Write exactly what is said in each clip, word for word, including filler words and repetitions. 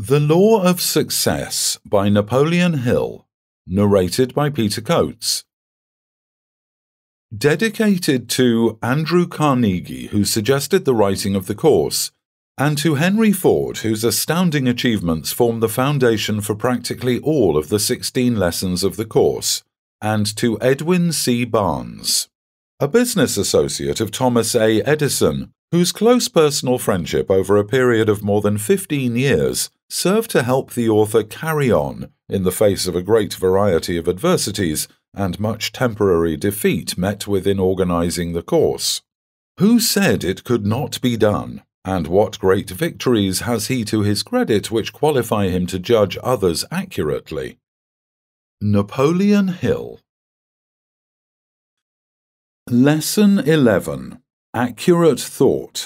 The Law of Success by Napoleon Hill, narrated by Peter Coates. Dedicated to Andrew Carnegie, who suggested the writing of the course, and to Henry Ford, whose astounding achievements form the foundation for practically all of the sixteen lessons of the course, and to Edwin C. Barnes, a business associate of Thomas A. Edison, whose close personal friendship over a period of more than fifteen years served to help the author carry on in the face of a great variety of adversities and much temporary defeat met with in organizing the course. Who said it could not be done, and what great victories has he to his credit which qualify him to judge others accurately? Napoleon Hill. Lesson eleven. Accurate Thought.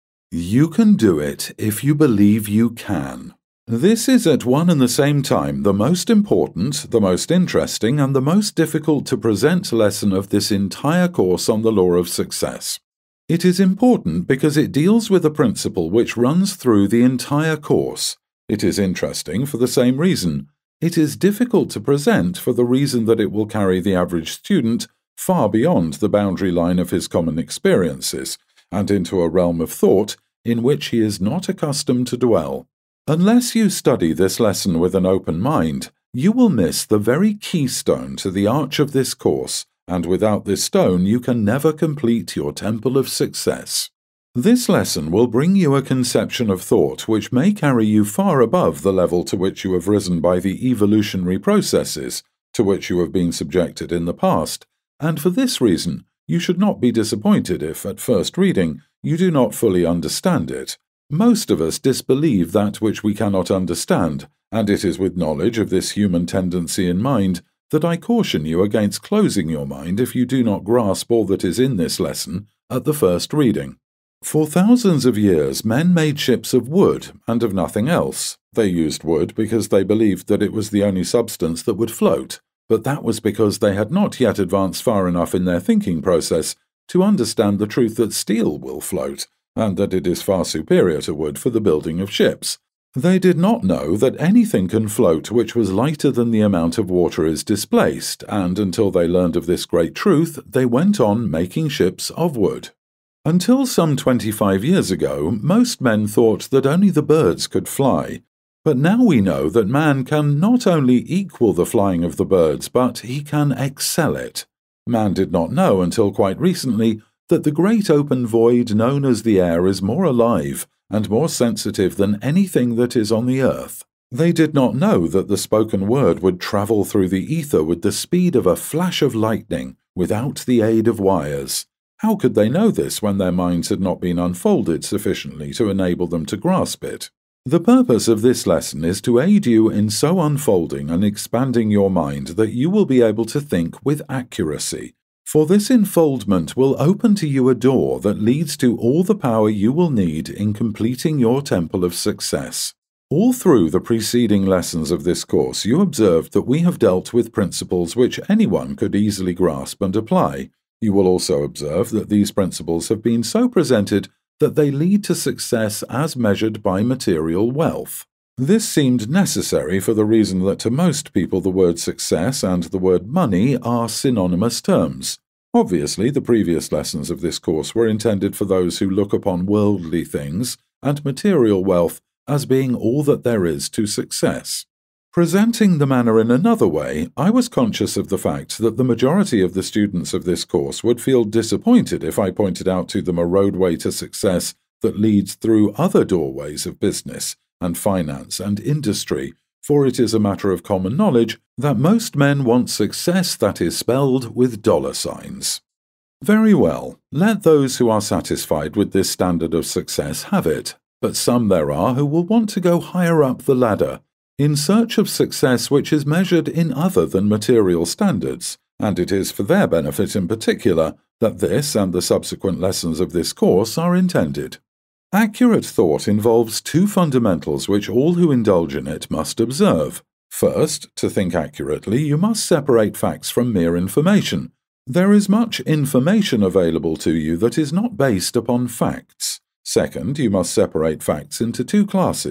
You can do it if you believe you can. This is at one and the same time the most important, the most interesting, and the most difficult to present lesson of this entire course on the law of success. It is important because it deals with a principle which runs through the entire course. It is interesting for the same reason. It is difficult to present for the reason that it will carry the average student far beyond the boundary line of his common experiences, and into a realm of thought in which he is not accustomed to dwell. Unless you study this lesson with an open mind, you will miss the very keystone to the arch of this course, and without this stone you can never complete your temple of success. This lesson will bring you a conception of thought which may carry you far above the level to which you have risen by the evolutionary processes to which you have been subjected in the past, and for this reason you should not be disappointed if, at first reading, you do not fully understand it. Most of us disbelieve that which we cannot understand, and it is with knowledge of this human tendency in mind that I caution you against closing your mind if you do not grasp all that is in this lesson at the first reading. For thousands of years men made ships of wood and of nothing else. They used wood because they believed that it was the only substance that would float, but that was because they had not yet advanced far enough in their thinking process to understand the truth that steel will float, and that it is far superior to wood for the building of ships. They did not know that anything can float which was lighter than the amount of water is displaced, and until they learned of this great truth, they went on making ships of wood. Until some twenty-five years ago, most men thought that only the birds could fly, but now we know that man can not only equal the flying of the birds, but he can excel it. Man did not know until quite recently that the great open void known as the air is more alive and more sensitive than anything that is on the earth. They did not know that the spoken word would travel through the ether with the speed of a flash of lightning without the aid of wires. How could they know this when their minds had not been unfolded sufficiently to enable them to grasp it? The purpose of this lesson is to aid you in so unfolding and expanding your mind that you will be able to think with accuracy. For this enfoldment will open to you a door that leads to all the power you will need in completing your temple of success. All through the preceding lessons of this course you observed that we have dealt with principles which anyone could easily grasp and apply. You will also observe that these principles have been so presented that they lead to success as measured by material wealth. This seemed necessary for the reason that to most people the word success and the word money are synonymous terms. Obviously, the previous lessons of this course were intended for those who look upon worldly things and material wealth as being all that there is to success. Presenting the matter in another way, I was conscious of the fact that the majority of the students of this course would feel disappointed if I pointed out to them a roadway to success that leads through other doorways of business and finance and industry, for it is a matter of common knowledge that most men want success that is spelled with dollar signs. Very well, let those who are satisfied with this standard of success have it, but some there are who will want to go higher up the ladder, in search of success which is measured in other than material standards, and it is for their benefit in particular that this and the subsequent lessons of this course are intended. Accurate thought involves two fundamentals which all who indulge in it must observe. First, to think accurately, you must separate facts from mere information. There is much information available to you that is not based upon facts. Second, you must separate facts into two classes,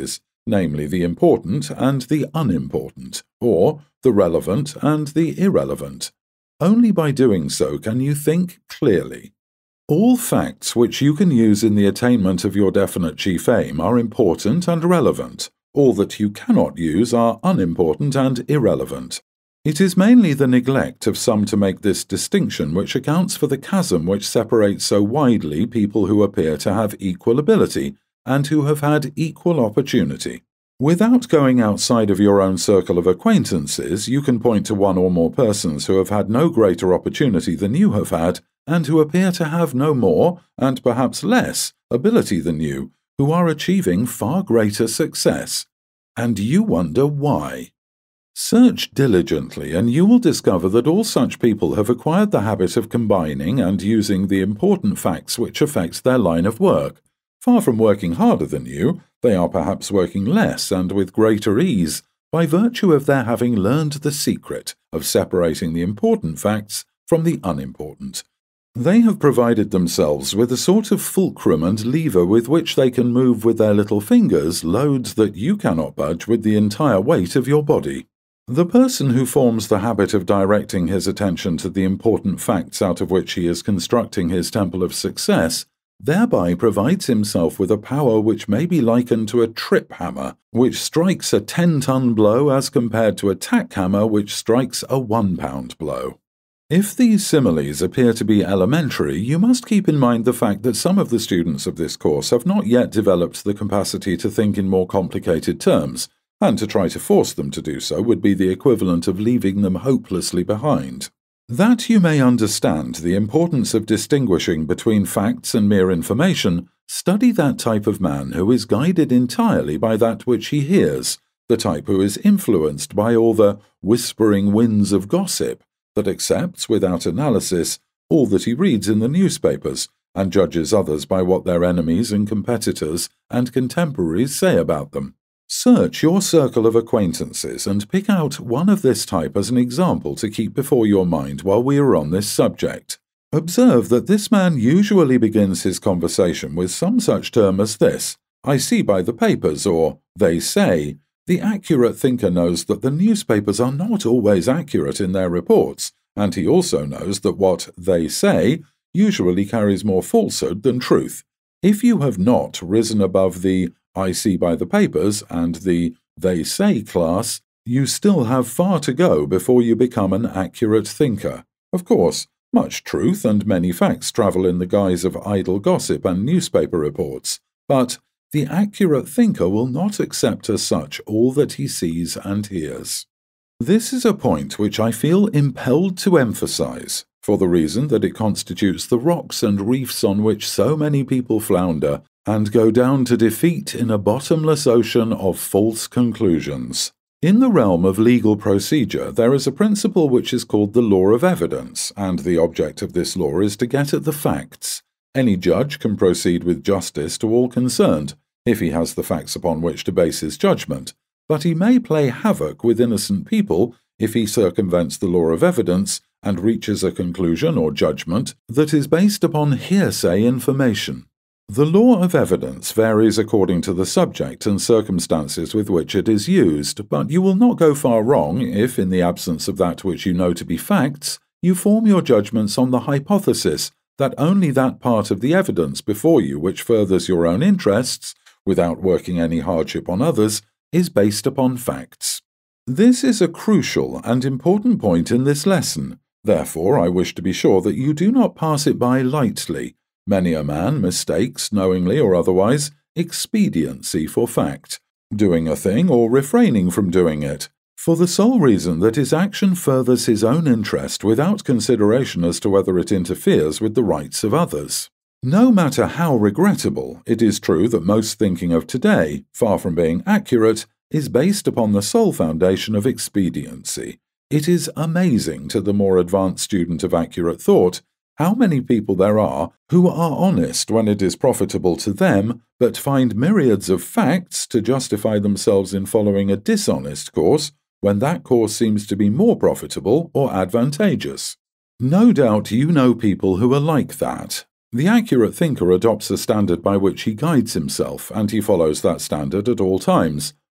namely the important and the unimportant, or the relevant and the irrelevant. Only by doing so can you think clearly. All facts which you can use in the attainment of your definite chief aim are important and relevant. All that you cannot use are unimportant and irrelevant. It is mainly the neglect of some to make this distinction which accounts for the chasm which separates so widely people who appear to have equal ability and who have had equal opportunity. Without going outside of your own circle of acquaintances, you can point to one or more persons who have had no greater opportunity than you have had, and who appear to have no more, and perhaps less, ability than you, who are achieving far greater success. And you wonder why. Search diligently, and you will discover that all such people have acquired the habit of combining and using the important facts which affect their line of work. Far from working harder than you, they are perhaps working less and with greater ease, by virtue of their having learned the secret of separating the important facts from the unimportant. They have provided themselves with a sort of fulcrum and lever with which they can move with their little fingers loads that you cannot budge with the entire weight of your body. The person who forms the habit of directing his attention to the important facts out of which he is constructing his temple of success thereby provides himself with a power which may be likened to a trip hammer, which strikes a ten-ton blow as compared to a tack hammer which strikes a one-pound blow. If these similes appear to be elementary, you must keep in mind the fact that some of the students of this course have not yet developed the capacity to think in more complicated terms, and to try to force them to do so would be the equivalent of leaving them hopelessly behind. That you may understand the importance of distinguishing between facts and mere information, study that type of man who is guided entirely by that which he hears, the type who is influenced by all the whispering winds of gossip, that accepts without analysis all that he reads in the newspapers, and judges others by what their enemies and competitors and contemporaries say about them. Search your circle of acquaintances and pick out one of this type as an example to keep before your mind while we are on this subject. Observe that this man usually begins his conversation with some such term as this: "I see by the papers," or "they say." The accurate thinker knows that the newspapers are not always accurate in their reports, and he also knows that what "they say" usually carries more falsehood than truth. If you have not risen above the "I see by the papers" and the "they say" class, you still have far to go before you become an accurate thinker. Of course, much truth and many facts travel in the guise of idle gossip and newspaper reports, but the accurate thinker will not accept as such all that he sees and hears. This is a point which I feel impelled to emphasize, for the reason that it constitutes the rocks and reefs on which so many people flounder and go down to defeat in a bottomless ocean of false conclusions. In the realm of legal procedure, there is a principle which is called the law of evidence, and the object of this law is to get at the facts. Any judge can proceed with justice to all concerned, if he has the facts upon which to base his judgment, but he may play havoc with innocent people if he circumvents the law of evidence and reaches a conclusion or judgment that is based upon hearsay information. The law of evidence varies according to the subject and circumstances with which it is used, but you will not go far wrong if, in the absence of that which you know to be facts, you form your judgments on the hypothesis that only that part of the evidence before you which furthers your own interests, without working any hardship on others, is based upon facts. This is a crucial and important point in this lesson. Therefore, I wish to be sure that you do not pass it by lightly. Many a man mistakes, knowingly or otherwise, expediency for fact, doing a thing or refraining from doing it, for the sole reason that his action furthers his own interest without consideration as to whether it interferes with the rights of others. No matter how regrettable, it is true that most thinking of today, far from being accurate, is based upon the sole foundation of expediency. It is amazing to the more advanced student of accurate thought how many people there are who are honest when it is profitable to them, but find myriads of facts to justify themselves in following a dishonest course when that course seems to be more profitable or advantageous. No doubt you know people who are like that. The accurate thinker adopts a standard by which he guides himself, and he follows that standard at all times.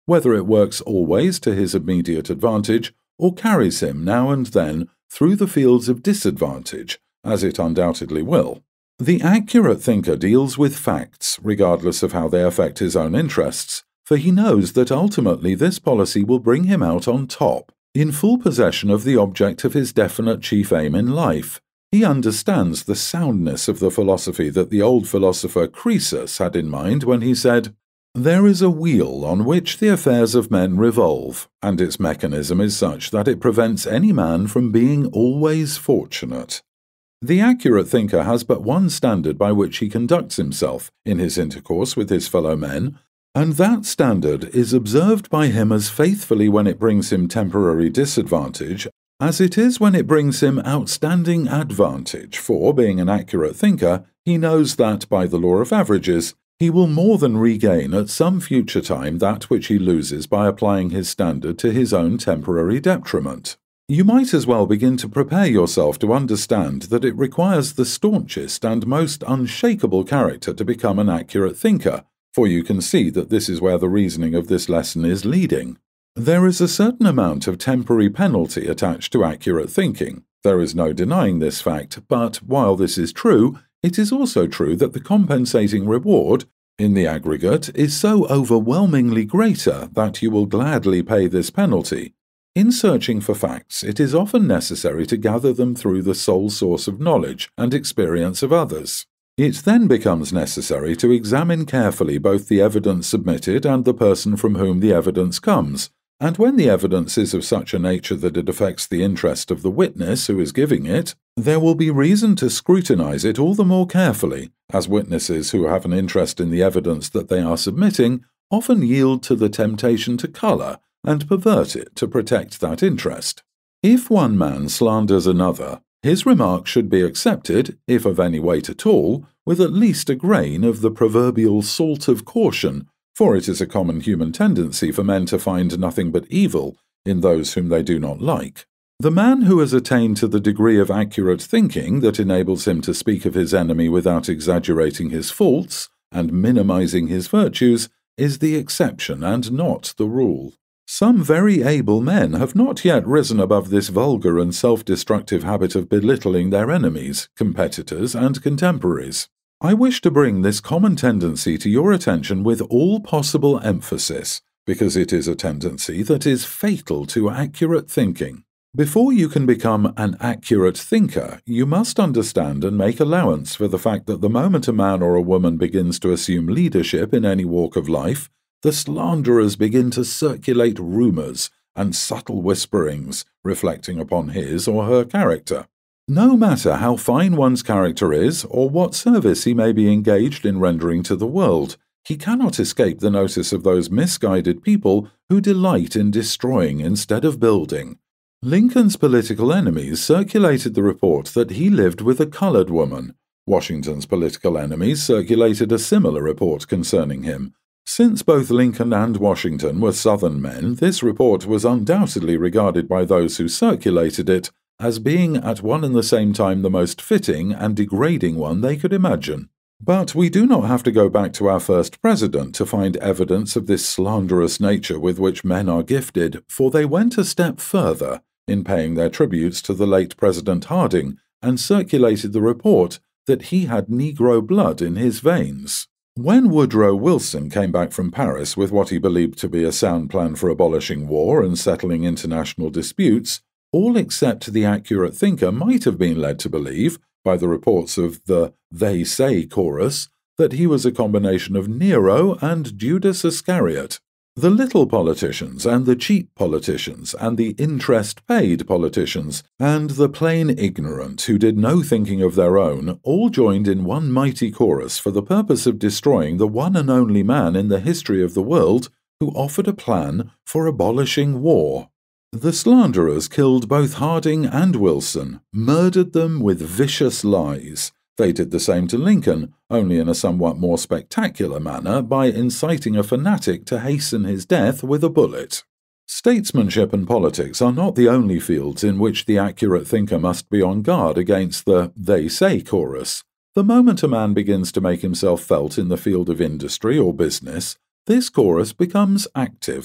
whether it works always to his immediate advantage or carries him now and then through the fields of disadvantage, as it undoubtedly will. The accurate thinker deals with facts, regardless of how they affect his own interests, for he knows that ultimately this policy will bring him out on top, in full possession of the object of his definite chief aim in life. He understands the soundness of the philosophy that the old philosopher Croesus had in mind when he said, "There is a wheel on which the affairs of men revolve, and its mechanism is such that it prevents any man from being always fortunate." The accurate thinker has but one standard by which he conducts himself in his intercourse with his fellow men, and that standard is observed by him as faithfully when it brings him temporary disadvantage as it is when it brings him outstanding advantage, for, being an accurate thinker, he knows that, by the law of averages, he will more than regain at some future time that which he loses by applying his standard to his own temporary detriment. You might as well begin to prepare yourself to understand that it requires the staunchest and most unshakable character to become an accurate thinker, for you can see that this is where the reasoning of this lesson is leading. There is a certain amount of temporary penalty attached to accurate thinking. There is no denying this fact, but while this is true, it is also true that the compensating reward, in the aggregate, is so overwhelmingly greater that you will gladly pay this penalty. In searching for facts, it is often necessary to gather them through the sole source of knowledge and experience of others. It then becomes necessary to examine carefully both the evidence submitted and the person from whom the evidence comes, and when the evidence is of such a nature that it affects the interest of the witness who is giving it, there will be reason to scrutinize it all the more carefully, as witnesses who have an interest in the evidence that they are submitting often yield to the temptation to colour and pervert it to protect that interest. If one man slanders another, his remark should be accepted, if of any weight at all, with at least a grain of the proverbial salt of caution, for it is a common human tendency for men to find nothing but evil in those whom they do not like. The man who has attained to the degree of accurate thinking that enables him to speak of his enemy without exaggerating his faults and minimizing his virtues is the exception and not the rule. Some very able men have not yet risen above this vulgar and self-destructive habit of belittling their enemies, competitors, and contemporaries. I wish to bring this common tendency to your attention with all possible emphasis, because it is a tendency that is fatal to accurate thinking. Before you can become an accurate thinker, you must understand and make allowance for the fact that the moment a man or a woman begins to assume leadership in any walk of life, the slanderers begin to circulate rumours and subtle whisperings reflecting upon his or her character. No matter how fine one's character is, or what service he may be engaged in rendering to the world, he cannot escape the notice of those misguided people who delight in destroying instead of building. Lincoln's political enemies circulated the report that he lived with a colored woman. Washington's political enemies circulated a similar report concerning him. Since both Lincoln and Washington were Southern men, this report was undoubtedly regarded by those who circulated it as being at one and the same time the most fitting and degrading one they could imagine. But we do not have to go back to our first president to find evidence of this slanderous nature with which men are gifted, for they went a step further in paying their tributes to the late President Harding and circulated the report that he had Negro blood in his veins. When Woodrow Wilson came back from Paris with what he believed to be a sound plan for abolishing war and settling international disputes, all except the accurate thinker might have been led to believe, by the reports of the "they say" chorus, that he was a combination of Nero and Judas Iscariot. The little politicians and the cheap politicians and the interest-paid politicians and the plain ignorant who did no thinking of their own all joined in one mighty chorus for the purpose of destroying the one and only man in the history of the world who offered a plan for abolishing war. The slanderers killed both Harding and Wilson, murdered them with vicious lies. They did the same to Lincoln, only in a somewhat more spectacular manner by inciting a fanatic to hasten his death with a bullet. Statesmanship and politics are not the only fields in which the accurate thinker must be on guard against the "they say" chorus. The moment a man begins to make himself felt in the field of industry or business, this chorus becomes active,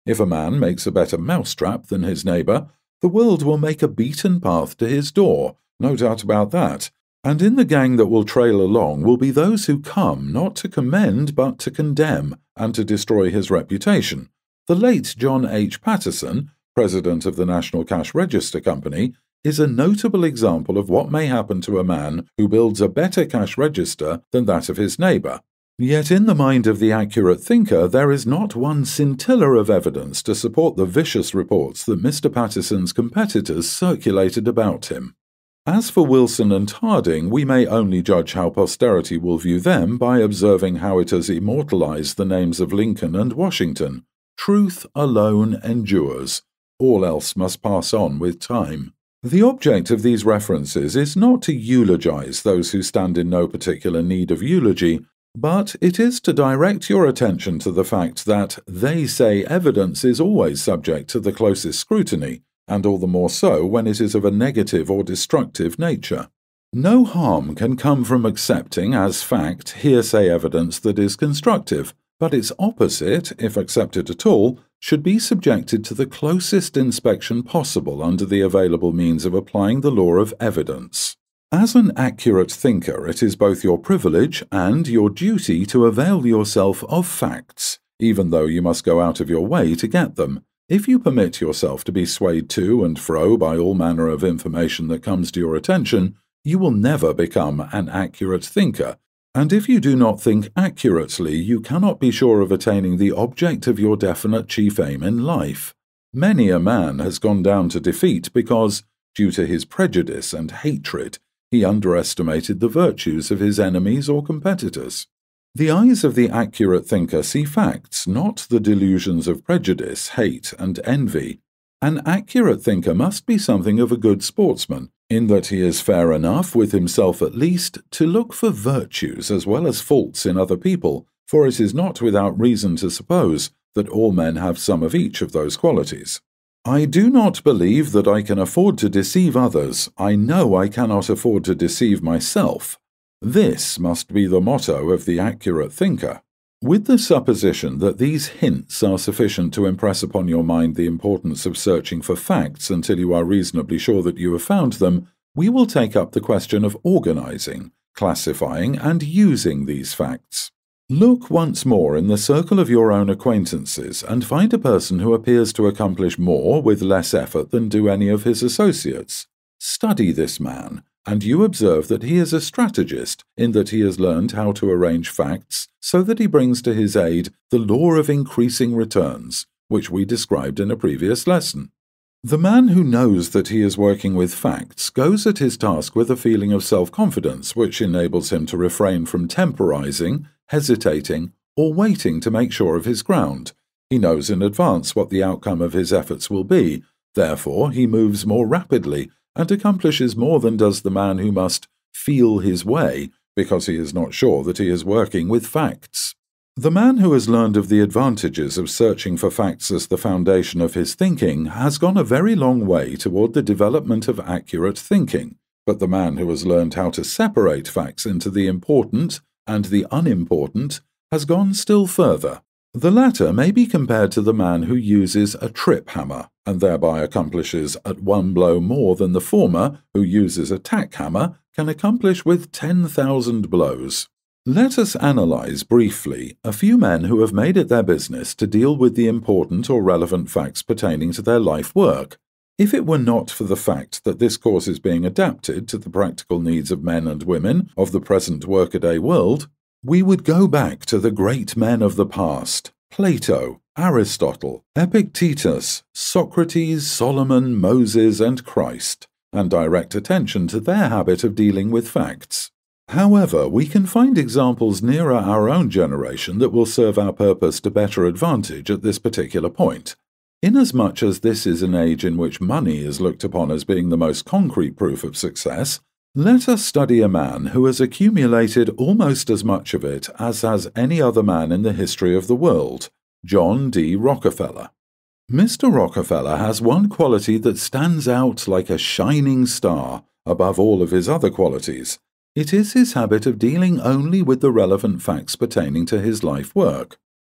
If a man makes a better mousetrap than his neighbour, the world will make a beaten path to his door, no doubt about that. And in the gang that will trail along will be those who come not to commend but to condemn and to destroy his reputation. The late John H. Patterson, president of the National Cash Register Company, is a notable example of what may happen to a man who builds a better cash register than that of his neighbour. Yet in the mind of the accurate thinker there is not one scintilla of evidence to support the vicious reports that Mister Patterson's competitors circulated about him. As for Wilson and Harding, we may only judge how posterity will view them by observing how it has immortalized the names of Lincoln and Washington. Truth alone endures. All else must pass on with time. The object of these references is not to eulogize those who stand in no particular need of eulogy, but it is to direct your attention to the fact that they say evidence is always subject to the closest scrutiny, and all the more so when it is of a negative or destructive nature. No harm can come from accepting as fact hearsay evidence that is constructive, but its opposite, if accepted at all, should be subjected to the closest inspection possible under the available means of applying the law of evidence. As an accurate thinker, it is both your privilege and your duty to avail yourself of facts, even though you must go out of your way to get them. If you permit yourself to be swayed to and fro by all manner of information that comes to your attention, you will never become an accurate thinker, and if you do not think accurately, you cannot be sure of attaining the object of your definite chief aim in life. Many a man has gone down to defeat because, due to his prejudice and hatred, he underestimated the virtues of his enemies or competitors. The eyes of the accurate thinker see facts, not the delusions of prejudice, hate, and envy. An accurate thinker must be something of a good sportsman, in that he is fair enough, with himself at least, to look for virtues as well as faults in other people, for it is not without reason to suppose that all men have some of each of those qualities. I do not believe that I can afford to deceive others. I know I cannot afford to deceive myself. This must be the motto of the accurate thinker. With the supposition that these hints are sufficient to impress upon your mind the importance of searching for facts until you are reasonably sure that you have found them, we will take up the question of organizing, classifying, and using these facts. Look once more in the circle of your own acquaintances and find a person who appears to accomplish more with less effort than do any of his associates. Study this man, and you observe that he is a strategist in that he has learned how to arrange facts so that he brings to his aid the law of increasing returns, which we described in a previous lesson. The man who knows that he is working with facts goes at his task with a feeling of self-confidence which enables him to refrain from temporizing, hesitating, or waiting to make sure of his ground. He knows in advance what the outcome of his efforts will be, therefore he moves more rapidly and accomplishes more than does the man who must feel his way because he is not sure that he is working with facts. The man who has learned of the advantages of searching for facts as the foundation of his thinking has gone a very long way toward the development of accurate thinking, but the man who has learned how to separate facts into the important and the unimportant has gone still further. The latter may be compared to the man who uses a trip hammer, and thereby accomplishes at one blow more than the former, who uses a tack hammer, can accomplish with ten thousand blows. Let us analyze briefly a few men who have made it their business to deal with the important or relevant facts pertaining to their life work. If it were not for the fact that this course is being adapted to the practical needs of men and women of the present workaday world, we would go back to the great men of the past, Plato, Aristotle, Epictetus, Socrates, Solomon, Moses, and Christ, and direct attention to their habit of dealing with facts. However, we can find examples nearer our own generation that will serve our purpose to better advantage at this particular point. Inasmuch as this is an age in which money is looked upon as being the most concrete proof of success, let us study a man who has accumulated almost as much of it as has any other man in the history of the world, John D. Rockefeller. Mister Rockefeller has one quality that stands out like a shining star above all of his other qualities. It is his habit of dealing only with the relevant facts pertaining to his life work.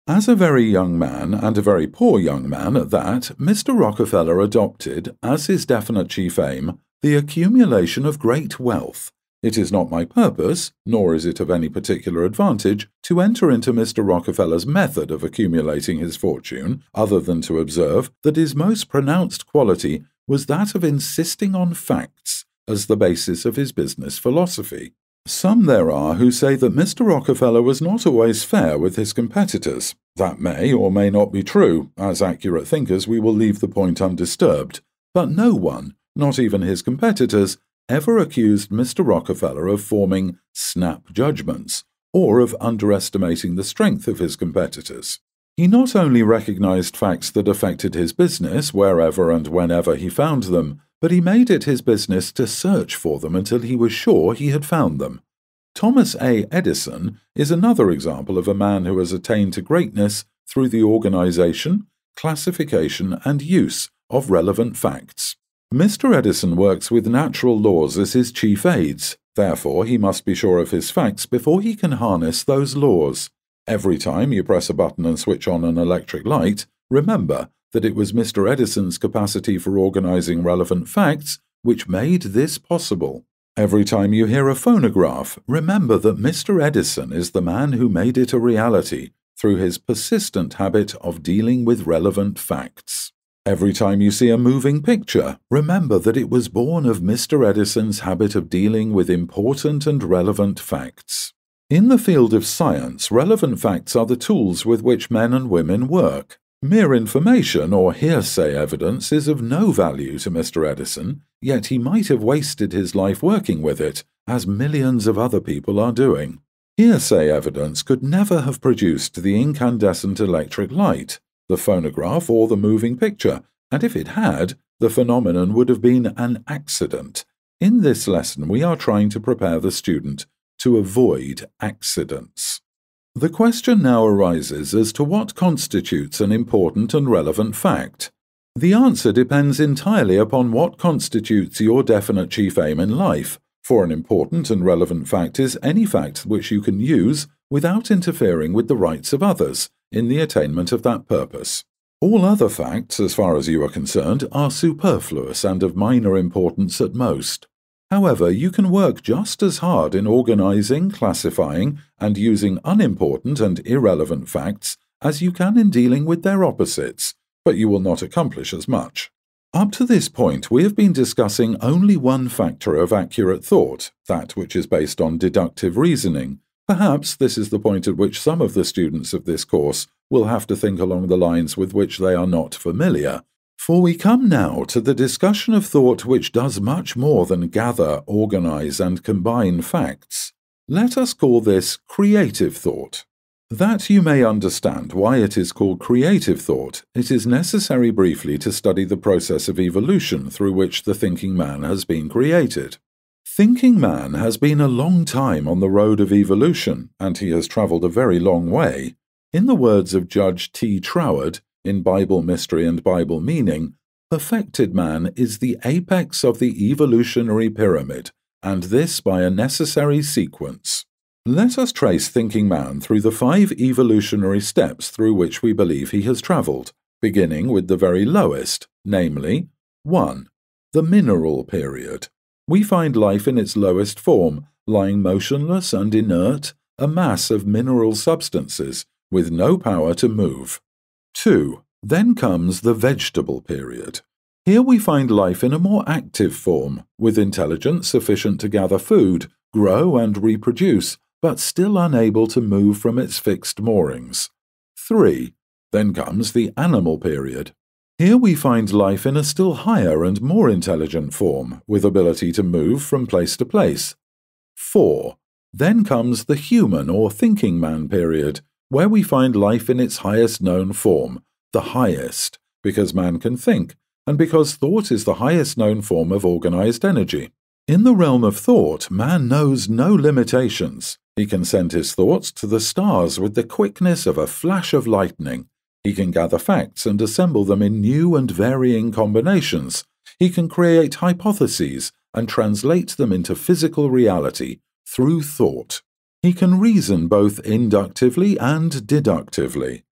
As a very young man, and a very poor young man at that, Mister Rockefeller adopted, as his definite chief aim, the accumulation of great wealth. It is not my purpose, nor is it of any particular advantage, to enter into Mister Rockefeller's method of accumulating his fortune, other than to observe that his most pronounced quality was that of insisting on facts as the basis of his business philosophy. Some there are who say that Mister Rockefeller was not always fair with his competitors. That may or may not be true. As accurate thinkers, we will leave the point undisturbed. But no one, not even his competitors, ever accused Mister Rockefeller of forming snap judgments, or of underestimating the strength of his competitors. He not only recognized facts that affected his business wherever and whenever he found them, but he made it his business to search for them until he was sure he had found them. Thomas A. Edison is another example of a man who has attained to greatness through the organization, classification, and use of relevant facts. Mister Edison works with natural laws as his chief aids. Therefore, he must be sure of his facts before he can harness those laws. Every time you press a button and switch on an electric light, remember that it was Mister Edison's capacity for organizing relevant facts which made this possible. Every time you hear a phonograph, remember that Mister Edison is the man who made it a reality through his persistent habit of dealing with relevant facts. Every time you see a moving picture, remember that it was born of Mister Edison's habit of dealing with important and relevant facts. In the field of science, relevant facts are the tools with which men and women work. Mere information or hearsay evidence is of no value to Mister Edison, yet he might have wasted his life working with it, as millions of other people are doing. Hearsay evidence could never have produced the incandescent electric light, the phonograph, or the moving picture, and if it had, the phenomenon would have been an accident. In this lesson, we are trying to prepare the student to avoid accidents. The question now arises as to what constitutes an important and relevant fact. The answer depends entirely upon what constitutes your definite chief aim in life, for an important and relevant fact is any fact which you can use without interfering with the rights of others in the attainment of that purpose. All other facts, as far as you are concerned, are superfluous and of minor importance at most. However, you can work just as hard in organizing, classifying, and using unimportant and irrelevant facts as you can in dealing with their opposites, but you will not accomplish as much. Up to this point, we have been discussing only one factor of accurate thought, that which is based on deductive reasoning. Perhaps this is the point at which some of the students of this course will have to think along the lines with which they are not familiar. For we come now to the discussion of thought which does much more than gather, organize, and combine facts. Let us call this creative thought. That you may understand why it is called creative thought, it is necessary briefly to study the process of evolution through which the thinking man has been created. Thinking man has been a long time on the road of evolution, and he has travelled a very long way. In the words of Judge T. Troward, in Bible Mystery and Bible Meaning, perfected man is the apex of the evolutionary pyramid, and this by a necessary sequence. Let us trace thinking man through the five evolutionary steps through which we believe he has travelled, beginning with the very lowest, namely, one. The mineral period. We find life in its lowest form, lying motionless and inert, a mass of mineral substances, with no power to move. Two. Then comes the vegetable period. Here we find life in a more active form, with intelligence sufficient to gather food, grow and reproduce, but still unable to move from its fixed moorings. Three. Then comes the animal period. Here we find life in a still higher and more intelligent form, with ability to move from place to place. Four. Then comes the human or thinking man period, where we find life in its highest known form, the highest, because man can think, and because thought is the highest known form of organized energy. In the realm of thought, man knows no limitations. He can send his thoughts to the stars with the quickness of a flash of lightning. He can gather facts and assemble them in new and varying combinations. He can create hypotheses and translate them into physical reality through thought. He can reason both inductively and deductively.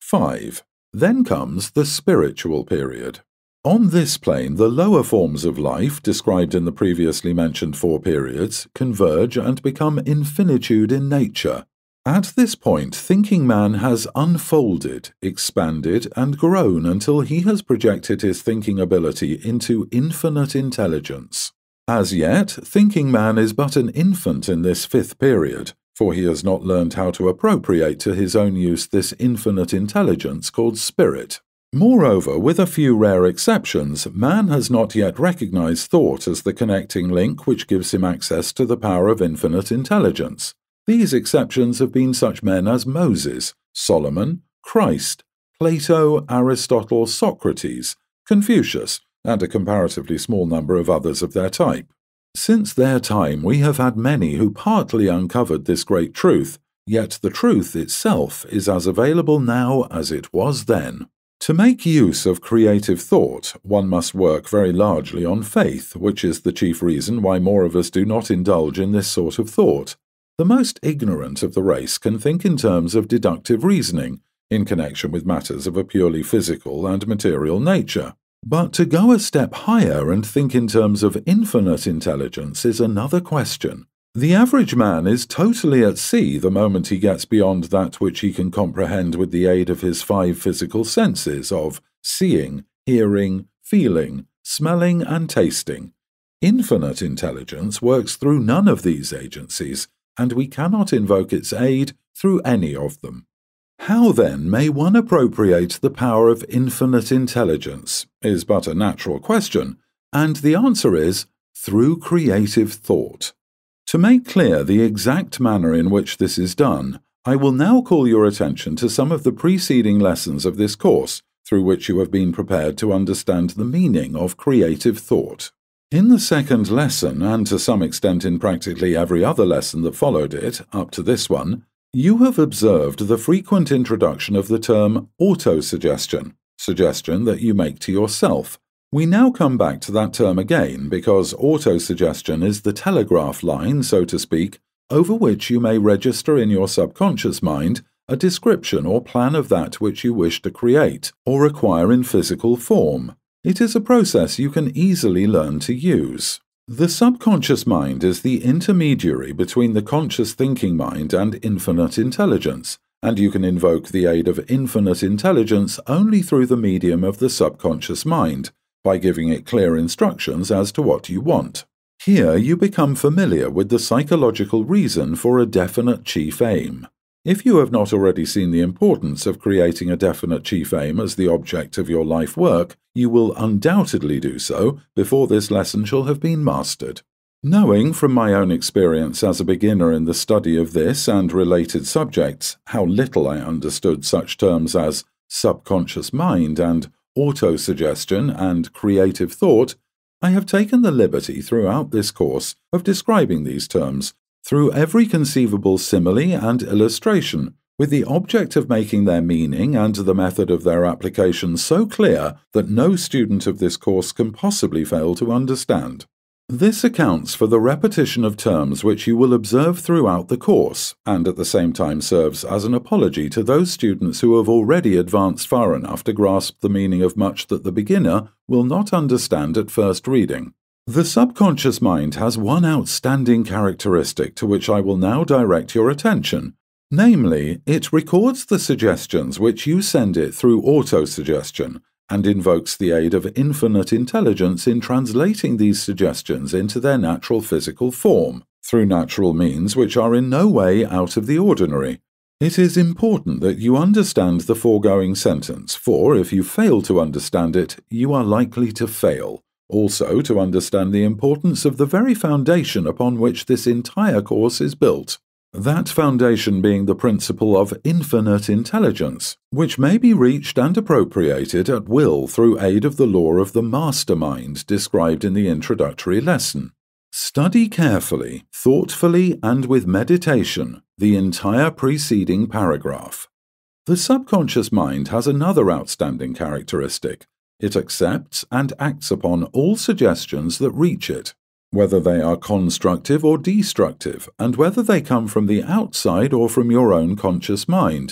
five. Then comes the spiritual period. On this plane, the lower forms of life, described in the previously mentioned four periods, converge and become infinitude in nature. At this point, thinking man has unfolded, expanded, and grown until he has projected his thinking ability into infinite intelligence. As yet, thinking man is but an infant in this fifth period, for he has not learned how to appropriate to his own use this infinite intelligence called spirit. Moreover, with a few rare exceptions, man has not yet recognized thought as the connecting link which gives him access to the power of infinite intelligence. These exceptions have been such men as Moses, Solomon, Christ, Plato, Aristotle, Socrates, Confucius, and a comparatively small number of others of their type. Since their time we have had many who partly uncovered this great truth, yet the truth itself is as available now as it was then. To make use of creative thought, one must work very largely on faith, which is the chief reason why more of us do not indulge in this sort of thought. The most ignorant of the race can think in terms of deductive reasoning, in connection with matters of a purely physical and material nature. But to go a step higher and think in terms of infinite intelligence is another question. The average man is totally at sea the moment he gets beyond that which he can comprehend with the aid of his five physical senses of seeing, hearing, feeling, smelling, and tasting. Infinite intelligence works through none of these agencies, and we cannot invoke its aid through any of them. How then may one appropriate the power of infinite intelligence is but a natural question, and the answer is through creative thought. To make clear the exact manner in which this is done, I will now call your attention to some of the preceding lessons of this course, through which you have been prepared to understand the meaning of creative thought. In the second lesson, and to some extent in practically every other lesson that followed it, up to this one, you have observed the frequent introduction of the term autosuggestion, suggestion that you make to yourself. We now come back to that term again because autosuggestion is the telegraph line, so to speak, over which you may register in your subconscious mind a description or plan of that which you wish to create or acquire in physical form. It is a process you can easily learn to use. The subconscious mind is the intermediary between the conscious thinking mind and infinite intelligence, and you can invoke the aid of infinite intelligence only through the medium of the subconscious mind, by giving it clear instructions as to what you want. Here you become familiar with the psychological reason for a definite chief aim. If you have not already seen the importance of creating a definite chief aim as the object of your life work, you will undoubtedly do so before this lesson shall have been mastered. Knowing from my own experience as a beginner in the study of this and related subjects how little I understood such terms as subconscious mind and autosuggestion and creative thought, I have taken the liberty throughout this course of describing these terms through every conceivable simile and illustration, with the object of making their meaning and the method of their application so clear that no student of this course can possibly fail to understand. This accounts for the repetition of terms which you will observe throughout the course, and at the same time serves as an apology to those students who have already advanced far enough to grasp the meaning of much that the beginner will not understand at first reading. The subconscious mind has one outstanding characteristic to which I will now direct your attention. Namely, it records the suggestions which you send it through autosuggestion, and invokes the aid of infinite intelligence in translating these suggestions into their natural physical form, through natural means which are in no way out of the ordinary. It is important that you understand the foregoing sentence, for if you fail to understand it, you are likely to fail. Also, to understand the importance of the very foundation upon which this entire course is built. That foundation being the principle of infinite intelligence, which may be reached and appropriated at will through aid of the law of the mastermind described in the introductory lesson. Study carefully, thoughtfully, and with meditation the entire preceding paragraph. The subconscious mind has another outstanding characteristic. It accepts and acts upon all suggestions that reach it, whether they are constructive or destructive, and whether they come from the outside or from your own conscious mind.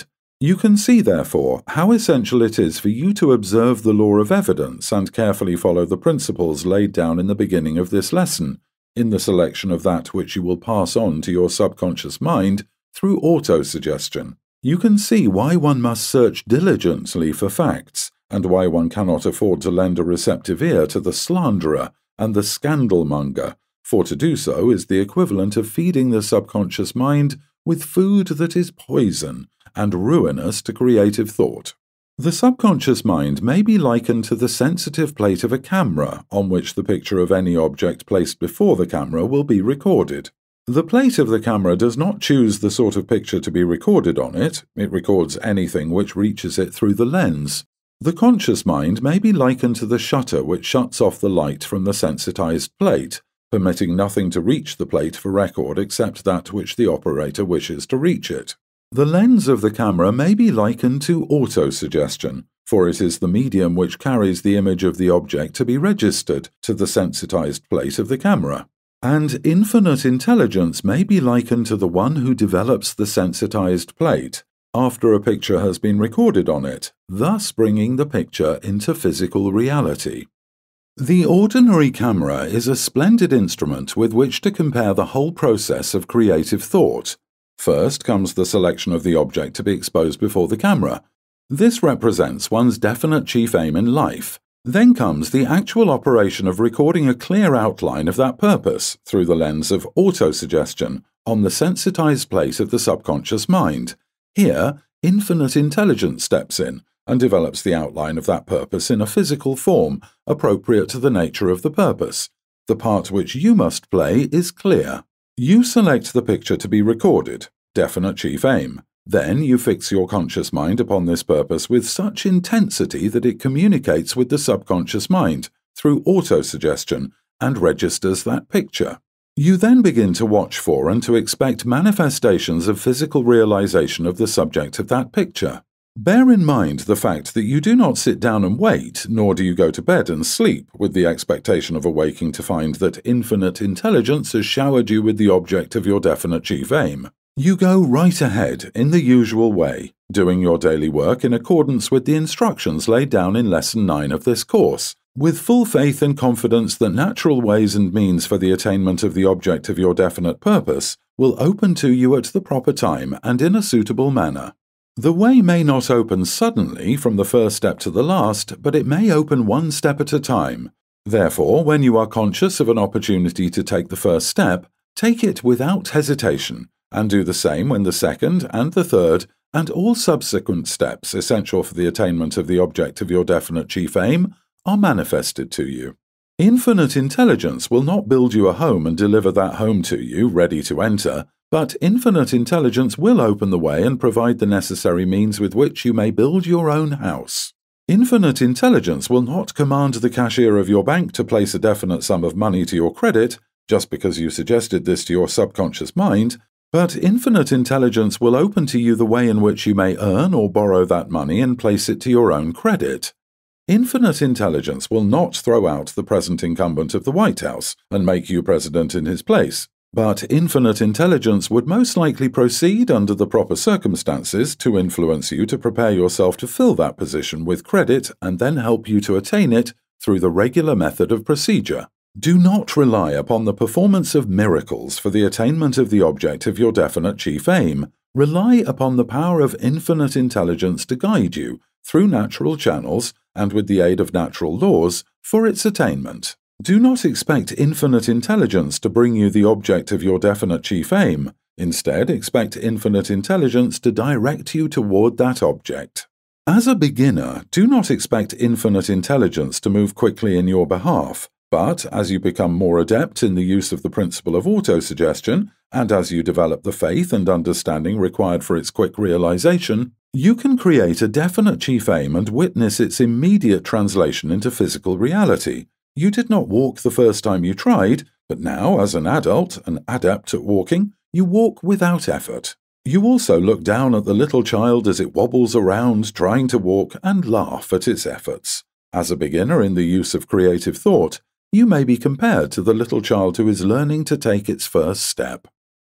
You can see, therefore, how essential it is for you to observe the law of evidence and carefully follow the principles laid down in the beginning of this lesson, in the selection of that which you will pass on to your subconscious mind through autosuggestion. You can see why one must search diligently for facts, and why one cannot afford to lend a receptive ear to the slanderer and the scandalmonger, for to do so is the equivalent of feeding the subconscious mind with food that is poison and ruinous to creative thought. The subconscious mind may be likened to the sensitive plate of a camera on which the picture of any object placed before the camera will be recorded. The plate of the camera does not choose the sort of picture to be recorded on it, it records anything which reaches it through the lens. The conscious mind may be likened to the shutter which shuts off the light from the sensitized plate, permitting nothing to reach the plate for record except that which the operator wishes to reach it. The lens of the camera may be likened to autosuggestion, for it is the medium which carries the image of the object to be registered to the sensitized plate of the camera. And infinite intelligence may be likened to the one who develops the sensitized plate after a picture has been recorded on it, thus bringing the picture into physical reality. The ordinary camera is a splendid instrument with which to compare the whole process of creative thought. First comes the selection of the object to be exposed before the camera. This represents one's definite chief aim in life. Then comes the actual operation of recording a clear outline of that purpose through the lens of autosuggestion on the sensitized plate of the subconscious mind. Here, infinite intelligence steps in and develops the outline of that purpose in a physical form appropriate to the nature of the purpose. The part which you must play is clear. You select the picture to be recorded, definite chief aim. Then you fix your conscious mind upon this purpose with such intensity that it communicates with the subconscious mind through autosuggestion and registers that picture. You then begin to watch for and to expect manifestations of physical realization of the subject of that picture. Bear in mind the fact that you do not sit down and wait, nor do you go to bed and sleep with the expectation of awaking to find that infinite intelligence has showered you with the object of your definite chief aim. You go right ahead in the usual way, doing your daily work in accordance with the instructions laid down in Lesson nine of this course, with full faith and confidence that natural ways and means for the attainment of the object of your definite purpose will open to you at the proper time and in a suitable manner. The way may not open suddenly from the first step to the last, but it may open one step at a time. Therefore, when you are conscious of an opportunity to take the first step, take it without hesitation, and do the same when the second and the third and all subsequent steps essential for the attainment of the object of your definite chief aim are manifested to you. Infinite intelligence will not build you a home and deliver that home to you, ready to enter, but infinite intelligence will open the way and provide the necessary means with which you may build your own house. Infinite intelligence will not command the cashier of your bank to place a definite sum of money to your credit, just because you suggested this to your subconscious mind, but infinite intelligence will open to you the way in which you may earn or borrow that money and place it to your own credit. Infinite intelligence will not throw out the present incumbent of the White House and make you president in his place. But infinite intelligence would most likely proceed under the proper circumstances to influence you to prepare yourself to fill that position with credit and then help you to attain it through the regular method of procedure. Do not rely upon the performance of miracles for the attainment of the object of your definite chief aim. Rely upon the power of infinite intelligence to guide you through natural channels and with the aid of natural laws for its attainment. Do not expect infinite intelligence to bring you the object of your definite chief aim. Instead, expect infinite intelligence to direct you toward that object. As a beginner, do not expect infinite intelligence to move quickly in your behalf, but as you become more adept in the use of the principle of autosuggestion, and as you develop the faith and understanding required for its quick realization, you can create a definite chief aim and witness its immediate translation into physical reality. You did not walk the first time you tried, but now, as an adult, an adept at walking, you walk without effort. You also look down at the little child as it wobbles around trying to walk and laugh at its efforts. As a beginner in the use of creative thought, you may be compared to the little child who is learning to take its first step.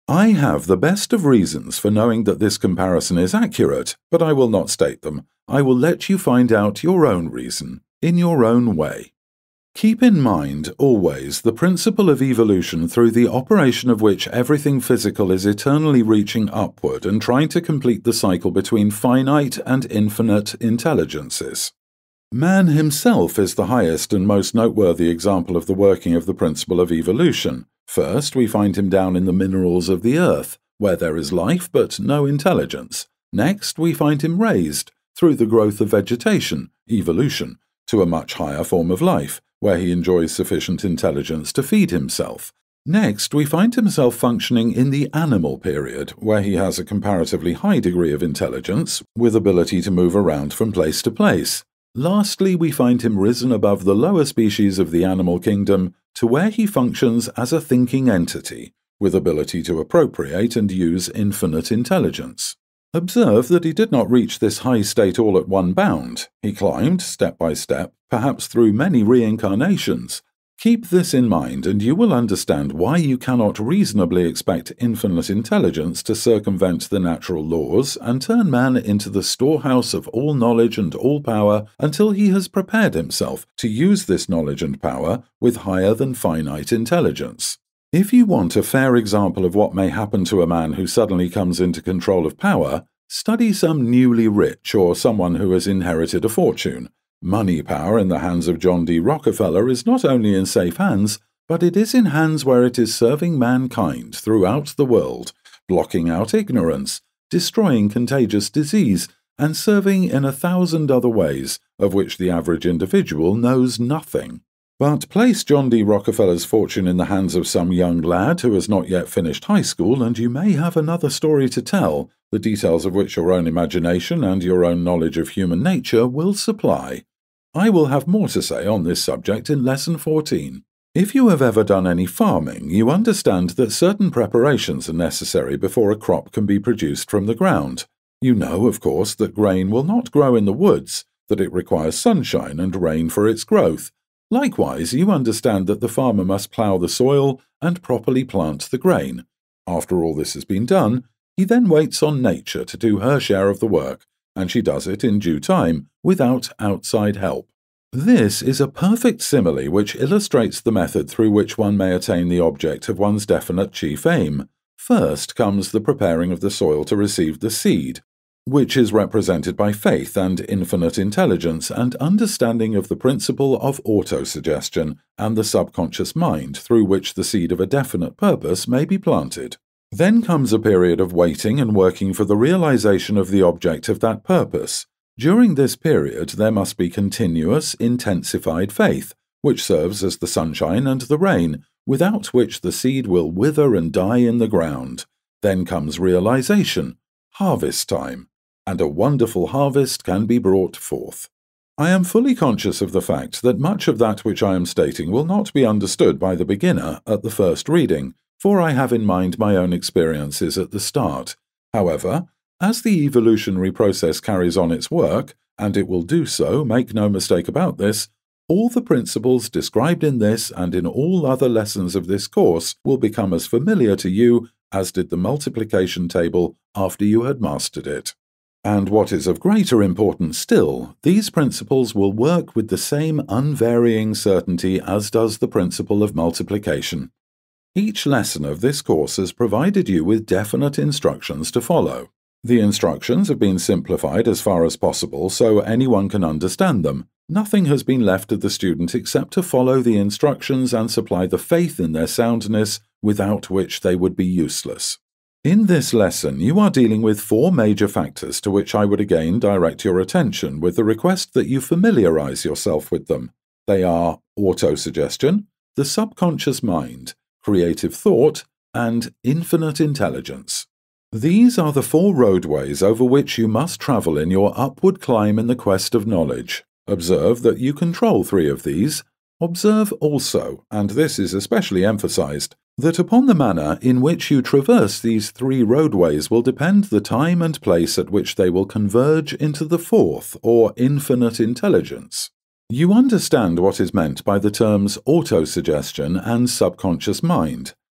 I have the best of reasons for knowing that this comparison is accurate, but I will not state them. I will let you find out your own reason, in your own way. Keep in mind, always, the principle of evolution through the operation of which everything physical is eternally reaching upward and trying to complete the cycle between finite and infinite intelligences. Man himself is the highest and most noteworthy example of the working of the principle of evolution. First, we find him down in the minerals of the earth, where there is life but no intelligence. Next, we find him raised, through the growth of vegetation, evolution, to a much higher form of life, where he enjoys sufficient intelligence to feed himself. Next, we find himself functioning in the animal period, where he has a comparatively high degree of intelligence, with ability to move around from place to place. Lastly, we find him risen above the lower species of the animal kingdom to where he functions as a thinking entity, with ability to appropriate and use infinite intelligence. Observe that he did not reach this high state all at one bound. He climbed, step by step, perhaps through many reincarnations. Keep this in mind, and you will understand why you cannot reasonably expect infinite intelligence to circumvent the natural laws and turn man into the storehouse of all knowledge and all power until he has prepared himself to use this knowledge and power with higher than finite intelligence. If you want a fair example of what may happen to a man who suddenly comes into control of power, study some newly rich or someone who has inherited a fortune. Money power in the hands of John D. Rockefeller is not only in safe hands, but it is in hands where it is serving mankind throughout the world, blocking out ignorance, destroying contagious disease, and serving in a thousand other ways of which the average individual knows nothing. But place John D. Rockefeller's fortune in the hands of some young lad who has not yet finished high school, and you may have another story to tell, the details of which your own imagination and your own knowledge of human nature will supply. I will have more to say on this subject in Lesson fourteen. If you have ever done any farming, you understand that certain preparations are necessary before a crop can be produced from the ground. You know, of course, that grain will not grow in the woods, that it requires sunshine and rain for its growth. Likewise, you understand that the farmer must plough the soil and properly plant the grain. After all this has been done, he then waits on nature to do her share of the work, and she does it in due time, without outside help. This is a perfect simile which illustrates the method through which one may attain the object of one's definite chief aim. First comes the preparing of the soil to receive the seed, which is represented by faith and infinite intelligence and understanding of the principle of autosuggestion and the subconscious mind through which the seed of a definite purpose may be planted. Then comes a period of waiting and working for the realization of the object of that purpose. During this period there must be continuous, intensified faith, which serves as the sunshine and the rain, without which the seed will wither and die in the ground. Then comes realization, harvest time, and a wonderful harvest can be brought forth. I am fully conscious of the fact that much of that which I am stating will not be understood by the beginner at the first reading, for I have in mind my own experiences at the start. However, as the evolutionary process carries on its work, and it will do so, make no mistake about this, all the principles described in this and in all other lessons of this course will become as familiar to you as did the multiplication table after you had mastered it. And what is of greater importance still, these principles will work with the same unvarying certainty as does the principle of multiplication. Each lesson of this course has provided you with definite instructions to follow. The instructions have been simplified as far as possible so anyone can understand them. Nothing has been left to the student except to follow the instructions and supply the faith in their soundness, without which they would be useless. In this lesson, you are dealing with four major factors to which I would again direct your attention with the request that you familiarize yourself with them. They are autosuggestion, the subconscious mind, creative thought, and infinite intelligence. These are the four roadways over which you must travel in your upward climb in the quest of knowledge. Observe that you control three of these. Observe also, and this is especially emphasized, that upon the manner in which you traverse these three roadways will depend the time and place at which they will converge into the fourth, or infinite intelligence. You understand what is meant by the terms autosuggestion and subconscious mind.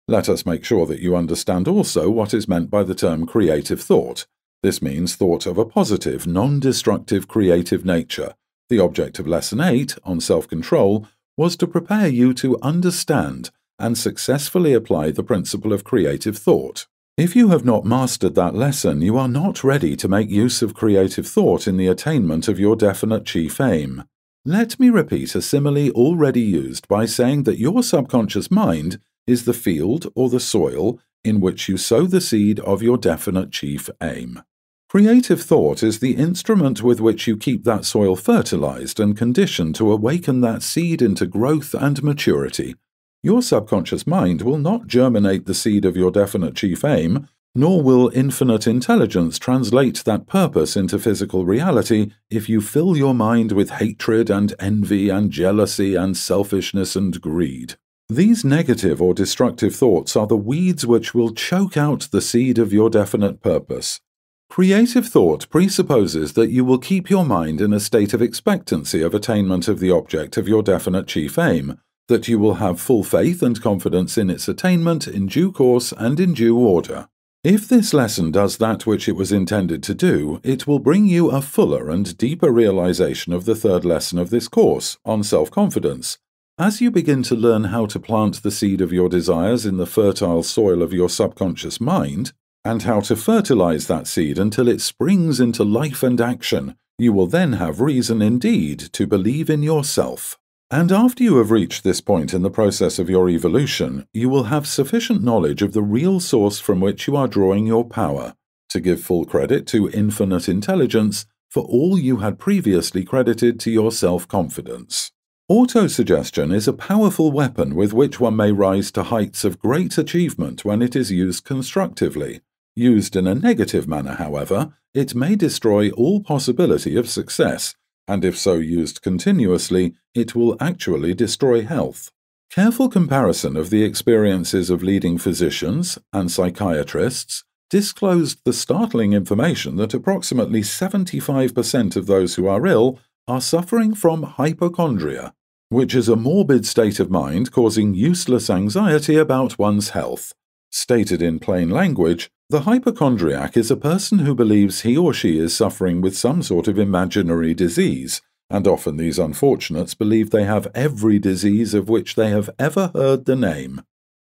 Let us make sure that you understand also what is meant by the term creative thought. This means thought of a positive, non-destructive creative nature. The object of Lesson eight, on self-control, was to prepare you to understand and successfully apply the principle of creative thought. If you have not mastered that lesson, you are not ready to make use of creative thought in the attainment of your definite chief aim. Let me repeat a simile already used by saying that your subconscious mind is the field or the soil in which you sow the seed of your definite chief aim. Creative thought is the instrument with which you keep that soil fertilized and conditioned to awaken that seed into growth and maturity. Your subconscious mind will not germinate the seed of your definite chief aim, nor will infinite intelligence translate that purpose into physical reality if you fill your mind with hatred and envy and jealousy and selfishness and greed. These negative or destructive thoughts are the weeds which will choke out the seed of your definite purpose. Creative thought presupposes that you will keep your mind in a state of expectancy of attainment of the object of your definite chief aim, that you will have full faith and confidence in its attainment in due course and in due order. If this lesson does that which it was intended to do, it will bring you a fuller and deeper realization of the third lesson of this course, on self-confidence. As you begin to learn how to plant the seed of your desires in the fertile soil of your subconscious mind, and how to fertilize that seed until it springs into life and action, you will then have reason indeed to believe in yourself. And after you have reached this point in the process of your evolution, you will have sufficient knowledge of the real source from which you are drawing your power, to give full credit to infinite intelligence for all you had previously credited to your self-confidence. Autosuggestion is a powerful weapon with which one may rise to heights of great achievement when it is used constructively. Used in a negative manner, however, it may destroy all possibility of success, and if so used continuously, it will actually destroy health. Careful comparison of the experiences of leading physicians and psychiatrists disclosed the startling information that approximately seventy-five percent of those who are ill are suffering from hypochondria, which is a morbid state of mind causing useless anxiety about one's health. Stated in plain language, the hypochondriac is a person who believes he or she is suffering with some sort of imaginary disease, and often these unfortunates believe they have every disease of which they have ever heard the name.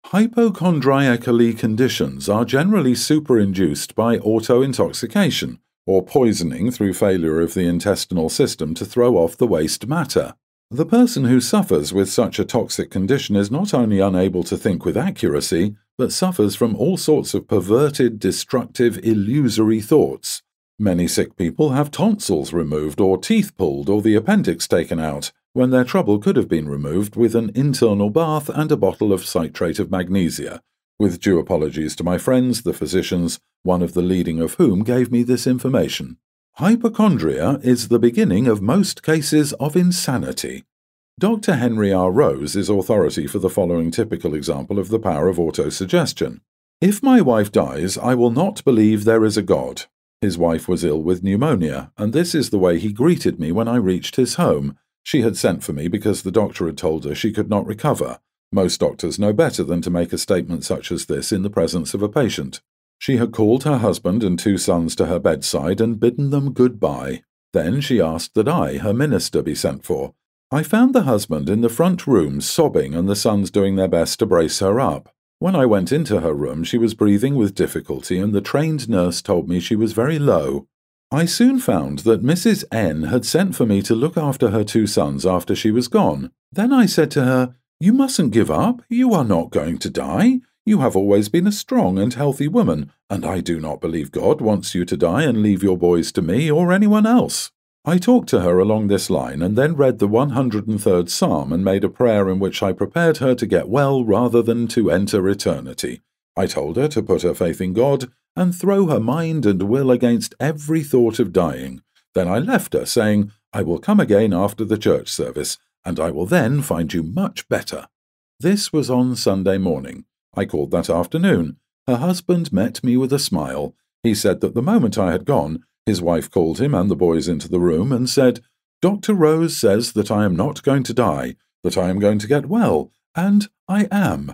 Hypochondriacally conditions are generally superinduced by auto-intoxication, or poisoning through failure of the intestinal system to throw off the waste matter. The person who suffers with such a toxic condition is not only unable to think with accuracy, but suffers from all sorts of perverted, destructive, illusory thoughts. Many sick people have tonsils removed or teeth pulled or the appendix taken out, when their trouble could have been removed with an internal bath and a bottle of citrate of magnesia. With due apologies to my friends, the physicians, one of the leading of whom gave me this information. Hypochondria is the beginning of most cases of insanity. Doctor Henry R. Rose is authority for the following typical example of the power of autosuggestion. If my wife dies, I will not believe there is a God. His wife was ill with pneumonia, and this is the way he greeted me when I reached his home. She had sent for me because the doctor had told her she could not recover. Most doctors know better than to make a statement such as this in the presence of a patient. She had called her husband and two sons to her bedside and bidden them goodbye. Then she asked that I, her minister, be sent for. I found the husband in the front room sobbing and the sons doing their best to brace her up. When I went into her room, she was breathing with difficulty and the trained nurse told me she was very low. I soon found that Missus N had sent for me to look after her two sons after she was gone. Then I said to her, "You mustn't give up. You are not going to die. You have always been a strong and healthy woman, and I do not believe God wants you to die and leave your boys to me or anyone else." I talked to her along this line and then read the one hundred third Psalm and made a prayer in which I prepared her to get well rather than to enter eternity. I told her to put her faith in God and throw her mind and will against every thought of dying. Then I left her, saying, "I will come again after the church service, and I will then find you much better." This was on Sunday morning. I called that afternoon. Her husband met me with a smile. He said that the moment I had gone, his wife called him and the boys into the room and said, "Doctor Rose says that I am not going to die, that I am going to get well, and I am."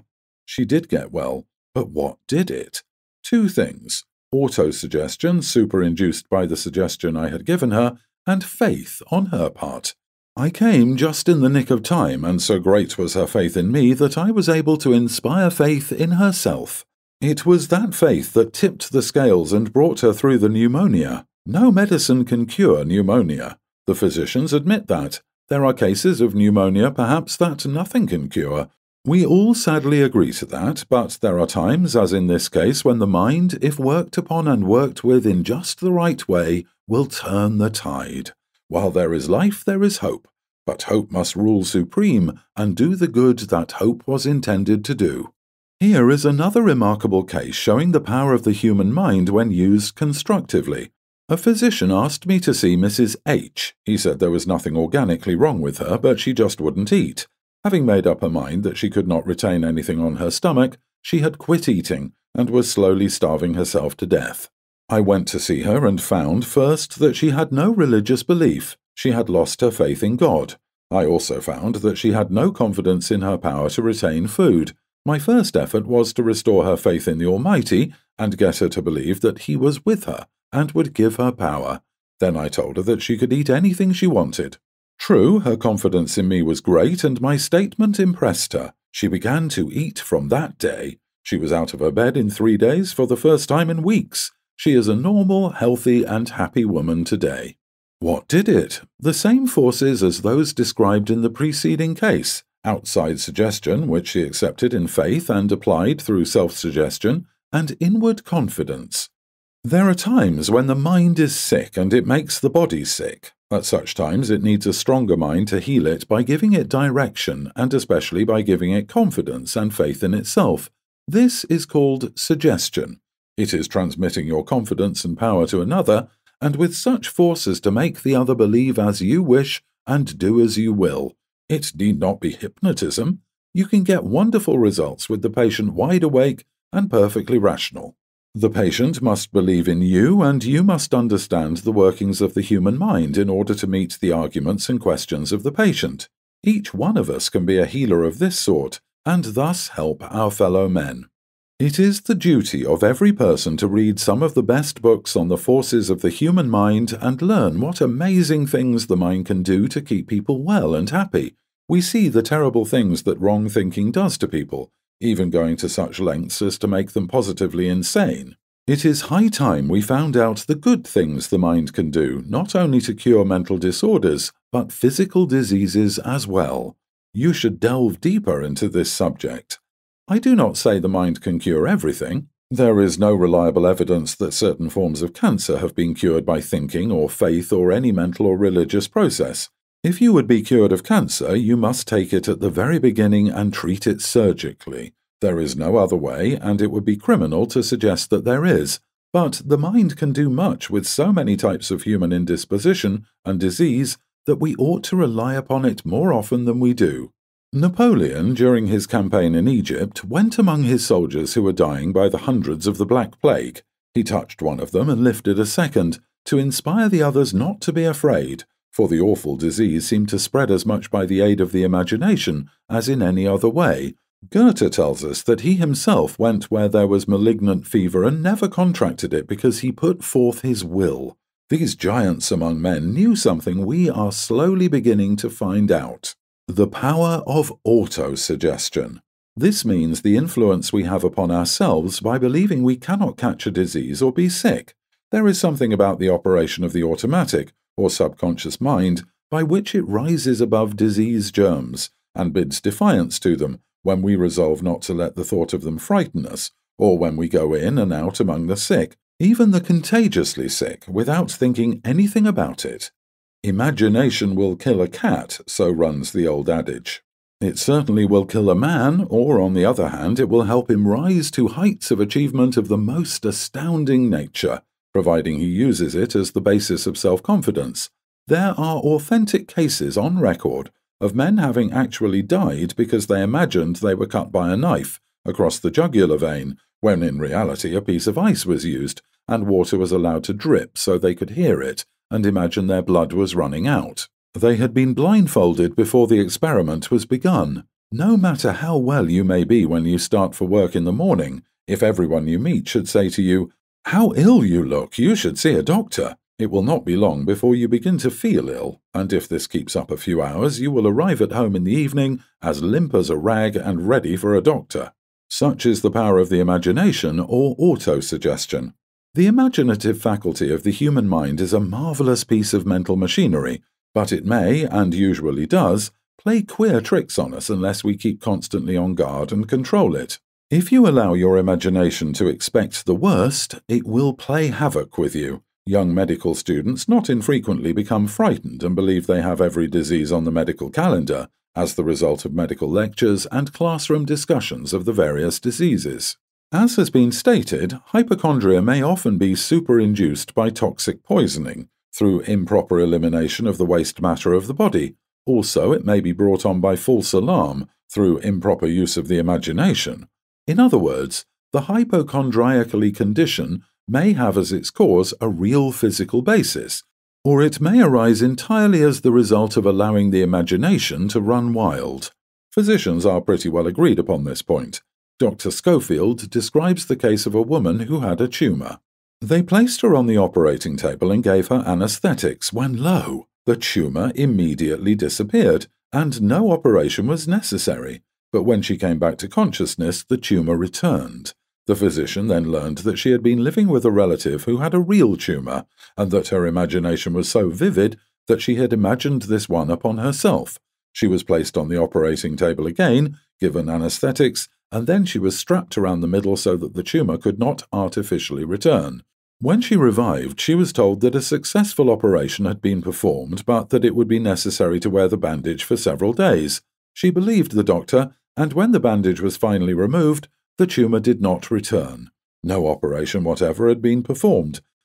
She did get well, but what did it? Two things: autosuggestion, superinduced by the suggestion I had given her, and faith on her part. I came just in the nick of time, and so great was her faith in me that I was able to inspire faith in herself. It was that faith that tipped the scales and brought her through the pneumonia. No medicine can cure pneumonia. The physicians admit that. There are cases of pneumonia, perhaps, that nothing can cure. We all sadly agree to that, but there are times, as in this case, when the mind, if worked upon and worked with in just the right way, will turn the tide. While there is life, there is hope, but hope must rule supreme and do the good that hope was intended to do. Here is another remarkable case showing the power of the human mind when used constructively. A physician asked me to see Missus H. He said there was nothing organically wrong with her, but she just wouldn't eat. Having made up her mind that she could not retain anything on her stomach, she had quit eating and was slowly starving herself to death. I went to see her and found, first, that she had no religious belief. She had lost her faith in God. I also found that she had no confidence in her power to retain food. My first effort was to restore her faith in the Almighty and get her to believe that He was with her and would give her power. Then I told her that she could eat anything she wanted. True, her confidence in me was great, and my statement impressed her. She began to eat from that day. She was out of her bed in three days for the first time in weeks. She is a normal, healthy, and happy woman today. What did it? The same forces as those described in the preceding case. Outside suggestion, which she accepted in faith and applied through self-suggestion, and inward confidence. There are times when the mind is sick and it makes the body sick. At such times it needs a stronger mind to heal it by giving it direction and especially by giving it confidence and faith in itself. This is called suggestion. It is transmitting your confidence and power to another, and with such force as to make the other believe as you wish and do as you will. It need not be hypnotism. You can get wonderful results with the patient wide awake and perfectly rational. The patient must believe in you, and you must understand the workings of the human mind in order to meet the arguments and questions of the patient. Each one of us can be a healer of this sort, and thus help our fellow men. It is the duty of every person to read some of the best books on the forces of the human mind and learn what amazing things the mind can do to keep people well and happy. We see the terrible things that wrong thinking does to people, even going to such lengths as to make them positively insane. It is high time we found out the good things the mind can do, not only to cure mental disorders, but physical diseases as well. You should delve deeper into this subject. I do not say the mind can cure everything. There is no reliable evidence that certain forms of cancer have been cured by thinking or faith or any mental or religious process. If you would be cured of cancer, you must take it at the very beginning and treat it surgically. There is no other way, and it would be criminal to suggest that there is. But the mind can do much with so many types of human indisposition and disease that we ought to rely upon it more often than we do. Napoleon, during his campaign in Egypt, went among his soldiers who were dying by the hundreds of the Black Plague. He touched one of them and lifted a second, to inspire the others not to be afraid, for the awful disease seemed to spread as much by the aid of the imagination as in any other way. Goethe tells us that he himself went where there was malignant fever and never contracted it because he put forth his will. These giants among men knew something we are slowly beginning to find out. The power of autosuggestion. This means the influence we have upon ourselves by believing we cannot catch a disease or be sick. There is something about the operation of the automatic, or subconscious mind, by which it rises above disease germs and bids defiance to them when we resolve not to let the thought of them frighten us, or when we go in and out among the sick, even the contagiously sick, without thinking anything about it. Imagination will kill a cat, so runs the old adage. It certainly will kill a man, or on the other hand, it will help him rise to heights of achievement of the most astounding nature, providing he uses it as the basis of self-confidence. There are authentic cases on record of men having actually died because they imagined they were cut by a knife across the jugular vein, when in reality a piece of ice was used and water was allowed to drip so they could hear it and imagine their blood was running out. They had been blindfolded before the experiment was begun. No matter how well you may be when you start for work in the morning, if everyone you meet should say to you, "How ill you look, you should see a doctor," it will not be long before you begin to feel ill, and if this keeps up a few hours, you will arrive at home in the evening as limp as a rag and ready for a doctor. Such is the power of the imagination or autosuggestion. The imaginative faculty of the human mind is a marvelous piece of mental machinery, but it may, and usually does, play queer tricks on us unless we keep constantly on guard and control it. If you allow your imagination to expect the worst, it will play havoc with you. Young medical students not infrequently become frightened and believe they have every disease on the medical calendar as the result of medical lectures and classroom discussions of the various diseases. As has been stated, hypochondria may often be superinduced by toxic poisoning through improper elimination of the waste matter of the body. Also, it may be brought on by false alarm through improper use of the imagination. In other words, the hypochondriacally condition may have as its cause a real physical basis, or it may arise entirely as the result of allowing the imagination to run wild. Physicians are pretty well agreed upon this point. Doctor Schofield describes the case of a woman who had a tumour. They placed her on the operating table and gave her anesthetics when, lo, the tumour immediately disappeared, and no operation was necessary. But when she came back to consciousness, the tumour returned. The physician then learned that she had been living with a relative who had a real tumour, and that her imagination was so vivid that she had imagined this one upon herself. She was placed on the operating table again, given anesthetics, and then she was strapped around the middle so that the tumour could not artificially return. When she revived, she was told that a successful operation had been performed, but that it would be necessary to wear the bandage for several days. She believed the doctor, and when the bandage was finally removed, the tumour did not return. No operation whatever had been performed,